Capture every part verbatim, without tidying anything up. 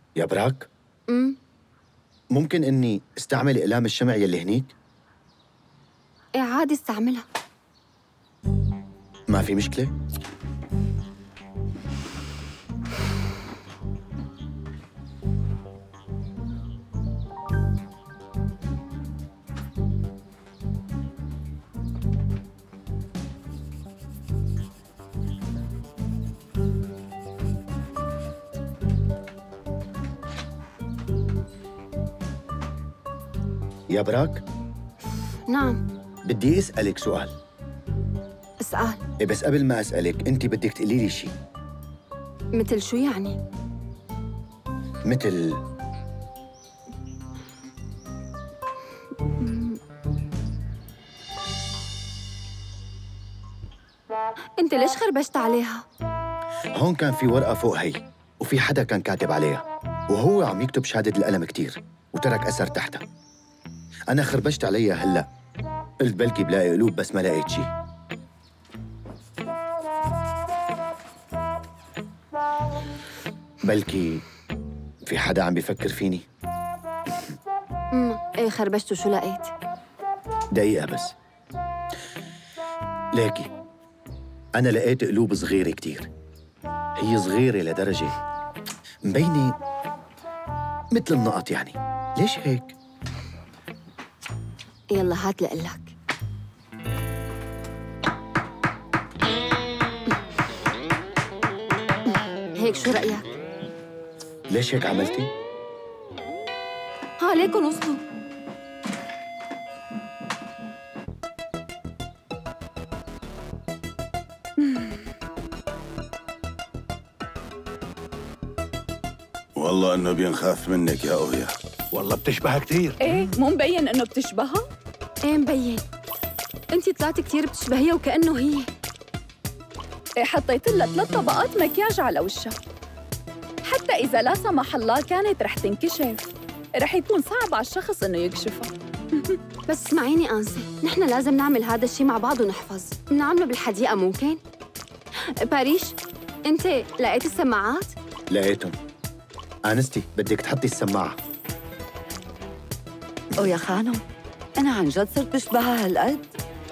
يا براك؟ امم ممكن إني استعمل أقلام الشمع يلي هنيك؟ إيه عادي استعملها. ما في مشكلة؟ يا براك؟ نعم. بدي أسألك سؤال. اسأل. إيه بس قبل ما أسألك أنت بدك تقولي لي شيء. مثل شو يعني؟ مثل أنت ليش خربشت عليها؟ هون كان في ورقة فوق هي وفي حدا كان كاتب عليها وهو عم يكتب شهادة القلم كتير وترك أثر تحتها. أنا خربشت عليها هلأ، قلت بلكي بلاقي قلوب بس ما لقيت شي. بلكي في حدا عم بيفكر فيني. امم ايه خربشت وشو لقيت؟ دقيقة بس. ليكي أنا لقيت قلوب صغيرة كتير، هي صغيرة لدرجة مبينة مثل النقط يعني. ليش هيك؟ يلا هات لقلك. هيك شو رأيك؟ ليش هيك عملتي؟ ها ليكن وصلوا. والله انه بينخاف منك يا اويا. والله بتشبهها كثير. ايه مو مبين انه بتشبهها؟ ايه مبين. انتي طلعتي كثير بتشبهيها وكأنه هي. ايه حطيت لها ثلاث طبقات مكياج على وشها، حتى إذا لا سمح الله كانت رح تنكشف، رح يكون صعب على الشخص إنه يكشفها. بس اسمعيني أنسة، نحن لازم نعمل هذا الشيء مع بعض ونحفظ. نعمله بالحديقة ممكن؟ باريش، أنت لقيت السماعات؟ لقيتهم. آنستي بدك تحطي السماعة. أو يا خانم، أنا عن جد صرت بشبهها هالقد؟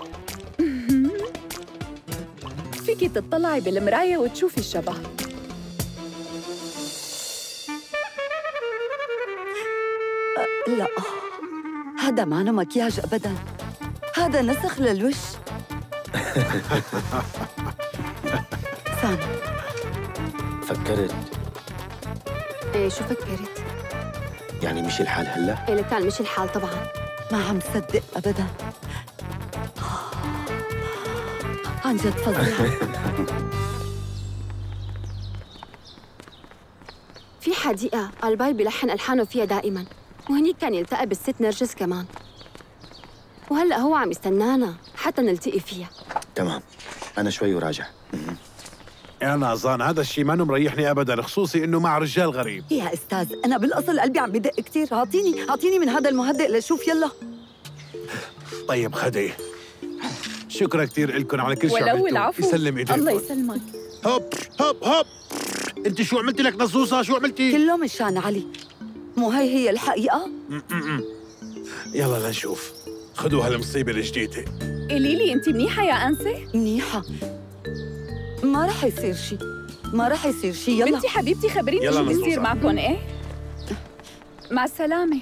فيكي تطلعي بالمراية وتشوفي الشبه. أه لا، هذا مانو مكياج أبداً، هذا نسخ للوش. سان فكرت. ايه شو فكرت؟ يعني مشي الحال هلا؟ ايه كان مشي الحال طبعاً. ما عم صدق أبداً، عن جد فظيعة. في حديقة الباي بيلحن ألحانه فيها دائماً، وهنيك كان يلتقى بالست نرجس كمان، وهلأ هو عم يستنانا حتى نلتقي فيها. تمام، أنا شوي وراجع. يا نازان هذا الشيء ما مريحني ابدا، خصوصي انه مع رجال غريب. يا استاذ انا بالاصل قلبي عم بدق كثير، اعطيني اعطيني من هذا المهدئ لشوف. يلا طيب خدي، شكرا كثير لكم على كل شيء ولو عملتوه. العفو. يسلم ايديكم. الله يسلمك. هوب هوب هوب. انت شو عملتي لك نصوصه؟ شو عملتي؟ كله مشان علي، مو هي هي الحقيقه؟ يلا لنشوف. خذوا هالمصيبه الجديده. قولي لي انت منيحه يا انسه؟ منيحه، ما رح يصير شيء، ما رح يصير شيء. يلا بنتي حبيبتي خبريني يلا شو بيصير نصوصة. معكم. ايه مع السلامه.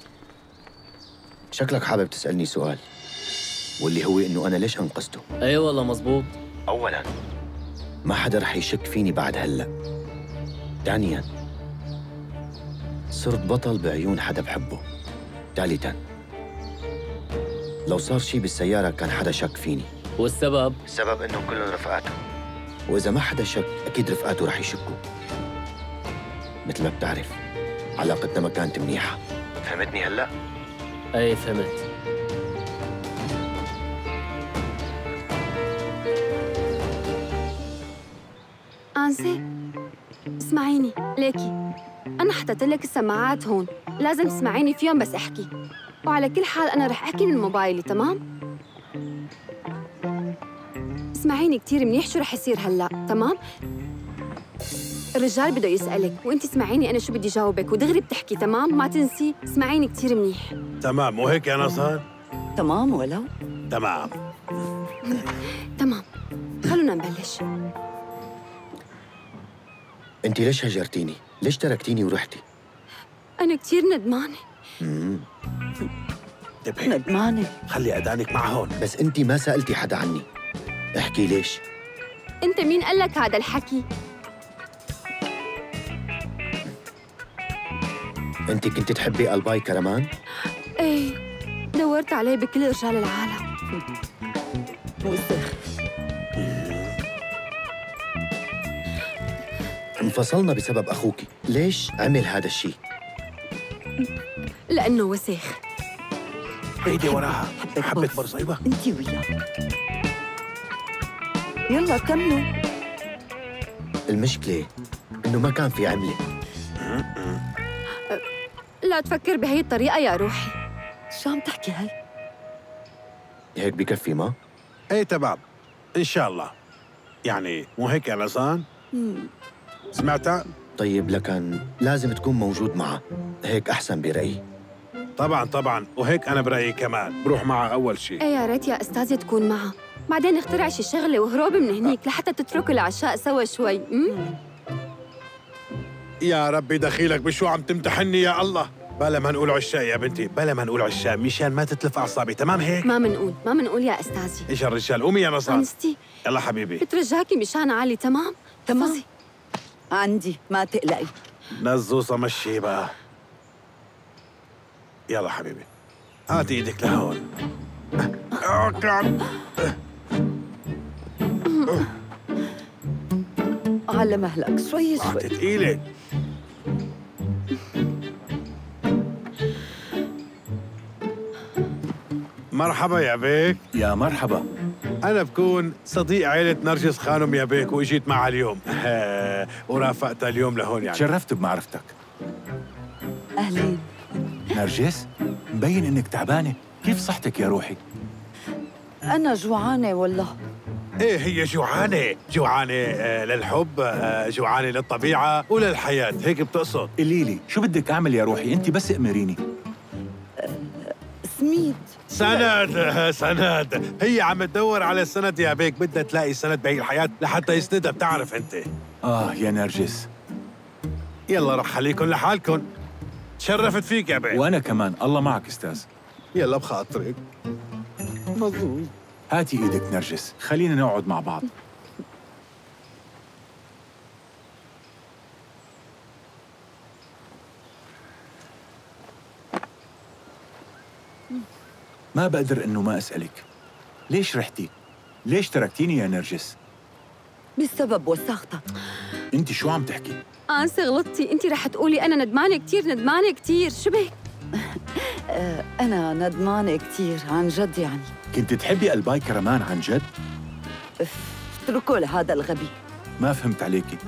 شكلك حابب تسألني سؤال، واللي هو إنه أنا ليش أنقذته؟ اي والله مزبوط. أولاً ما حدا رح يشك فيني بعد هلأ. ثانياً صرت بطل بعيون حدا بحبه. ثالثاً لو صار شي بالسيارة كان حدا شك فيني. والسبب؟ السبب إنهم كلهم رفقاته، وإذا ما حدا شك أكيد رفقاته رح يشكوا. مثل ما بتعرف علاقتنا ما كانت منيحة. فهمتني هلأ؟ اي فهمت. أنسة اسمعيني، ليكي أنا حطيت لك السماعات هون، لازم تسمعيني فيهم بس احكي، وعلى كل حال أنا رح أحكي من موبايلي. تمام؟ اسمعيني كتير منيح شو رح يصير هلأ. تمام؟ الرجال بده يسألك وانت اسمعيني أنا شو بدي جاوبك ودغري بتحكي تمام؟ ما تنسي اسمعيني كتير منيح. تمام وهيك يا نصان؟ تمام ولو؟ تمام. تمام، خلونا نبلش. انت ليش هجرتيني؟ ليش تركتيني ورحتي؟ أنا كتير ندمانة. مم. انتبهي، ندمانة. خلي أذانك مع هون. بس انت ما سألتي حدا عني. احكي ليش؟ أنت مين قال لك هذا الحكي؟ انت كنت تحبي الباي كرمان؟ إيه، دورت عليه بكل رجال العالم. وسخ. انفصلنا بسبب أخوكي. ليش عمل هذا الشيء؟ لأنه وسخ. هيدي وراها حبة حبة برص. برصيبة. انتي وياه. يلا كملوا. المشكلة إنه ما كان في عملة. لا تفكر بهي الطريقة يا روحي. شو عم تحكي هاي؟ هيك بكفي ما؟ ايه تمام ان شاء الله. يعني مو هيك يا نصان؟ سمعتها؟ طيب لكن لازم تكون موجود معها، هيك أحسن برأيي. طبعا طبعا، وهيك انا برايي كمان بروح معها اول شيء. إيه يا ريت يا أستاذة تكون معها، بعدين اخترع شي شغلة وهروب من هنيك لحتى تتركوا العشاء سوا شوي. أم؟ يا ربي دخيلك بشو عم تمتحني يا الله. بلا ما نقول عشاء يا بنتي، بلا ما نقول عشاء مشان ما تتلف اعصابي، تمام هيك؟ ما منقول ما منقول يا أستاذي. ايش الرجال؟ قومي يا نصان. أنستي يلا حبيبي. بترجاكي مشان علي. تمام؟ تمام. احفظي. عندي، ما تقلقي. نزوصة مشي بقى. يلا حبيبي، هاتي ايدك لهون. على مهلك شوي شوي. هاتي تقيلة. مرحبا يا بيك. يا مرحبا. أنا بكون صديق عائلة نرجس خانم يا بيك، وإجيت معها اليوم ورافقتها اليوم لهون يعني. تشرفت بمعرفتك. أهلين. نرجس، مبين إنك تعبانة، كيف صحتك يا روحي؟ أنا جوعانة والله. إيه هي جوعانة، جوعانة آه للحب، آه جوعانة للطبيعة وللحياة، هيك بتقصد؟ قولي لي شو بدك أعمل يا روحي؟ أنت بس أمريني. سميد. سند سند، هي عم تدور على سند يا بيك، بدها تلاقي سند بهي الحياة لحتى يسندها، بتعرف أنت. آه يا نرجس. يلا رح خليكن لحالكن. تشرفت فيك يا بيك. وأنا كمان، الله معك أستاذ. يلا بخاطرك. مظبوط. هاتي إيدك نرجس، خلينا نقعد مع بعض. ما بقدر إنه ما أسألك، ليش رحتي؟ ليش تركتيني يا نرجس؟ بسبب وساختك. أنت شو عم تحكي؟ أنسة غلطتي، أنت رح تقولي أنا ندمانة كتير ندمانة كتير، شو بك؟ آه، أنا ندمانة كتير عن جد يعني. كنت تحبي الباي كرمان عن جد؟ اف، اتركوا لهذا الغبي. ما فهمت عليكي.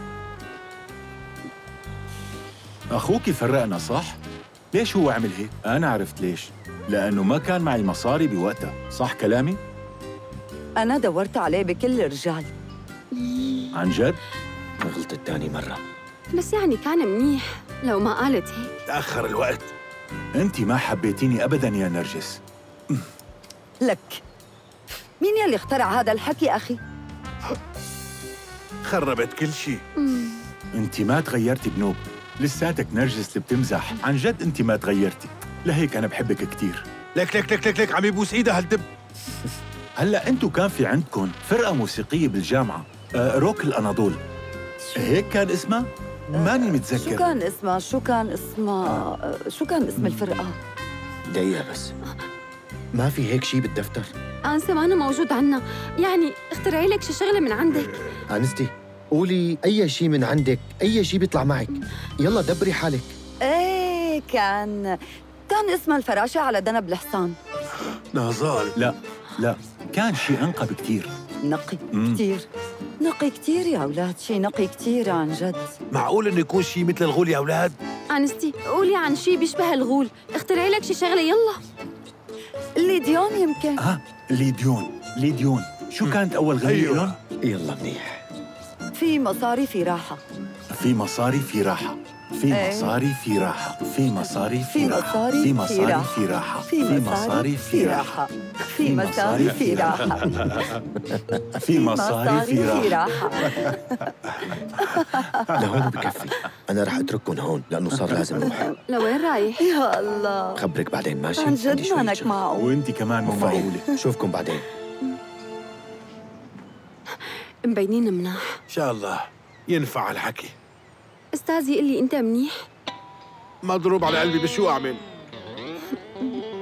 أخوكي فرقنا صح؟ ليش هو عمل هيك؟ أنا عرفت ليش، لأنه ما كان معي مصاري بوقتها، صح كلامي؟ أنا دورت عليه بكل الرجال. عن جد؟ غلطت تاني مرة. بس يعني كان منيح لو ما قالت هيك. تأخر الوقت. أنت ما حبيتيني أبداً يا نرجس. لك مين يلي اخترع هذا الحكي أخي؟ خربت كل شيء. أنت ما تغيرتي بنوب، لساتك نرجس اللي بتمزح، عن جد أنت ما تغيرتي، لهيك أنا بحبك كتير. لك لك لك لك لك عم يبوس إيدها هالدب. هلا أنتوا كان في عندكم فرقة موسيقية بالجامعة، آه روك الأناضول، هيك كان اسمها؟ ماني متذكر. شو كان اسمها؟ شو كان اسمها؟ آه، شو كان اسم الفرقة؟ دقيقة بس، ما في هيك شيء بالدفتر؟ أنسة ما أنا موجود عنا، يعني اخترعي لك شي شغلة من عندك. أنستي قولي أي شيء من عندك، أي شيء بيطلع معك، يلا دبري حالك. ايه كان كان اسمها الفراشة على دنب الحصان. نازال. لا لا، كان شيء أنقى بكتير. نقي مم. كتير، نقي كتير يا أولاد، شي نقي كتير عن جد. معقول إنه يكون شيء مثل الغول يا أولاد؟ أنستي قولي عن شي بيشبه الغول، اخترعي لك شي شغلة يلا. الليديون يمكن. ها ليديون، ليديون، شو كانت أول غنية أيوة. لهم؟ يلا منيح. في مصاري في راحة. في مصاري في راحة. في إيه. مصاري في راحة. في مصاري في في راحة. مصاري في في مصاري راحة. في راحة. في مصاري في راحة. في مصاري في راحة. في مصاري في راحة. لهون بكفي. أنا رح أترككم هون لأنه صار لازم أروح. لوين رايح؟ يا الله، خبرك بعدين ماشي؟ عن عندي جد شوية مانك شغل. معقول. وانت كمان مو مفاهيم. معقولة. شوفكم بعدين. مبينين مناح. إن شاء الله ينفع الحكي. أستاذي يقول لي أنت منيح؟ مضروب على قلبي، بشو أعمل؟